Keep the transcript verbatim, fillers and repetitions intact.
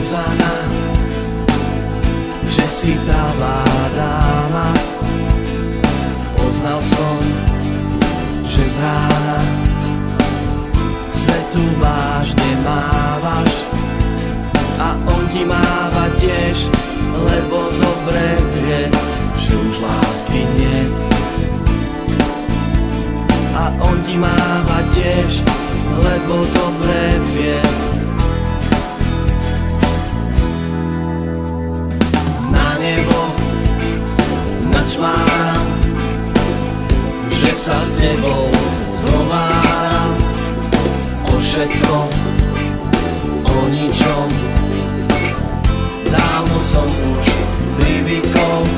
Zuzana, že si pravá dáma. Poznal som, že z rána svetu vážne mávaš a on ti máva tiež, lebo dobre vie, že už lásky niet. A on ti máva tiež, lebo dobre vie. Na nebo načmáram, že sa s tebou zhováram o všetkom, o ničom. Dávno som už privykol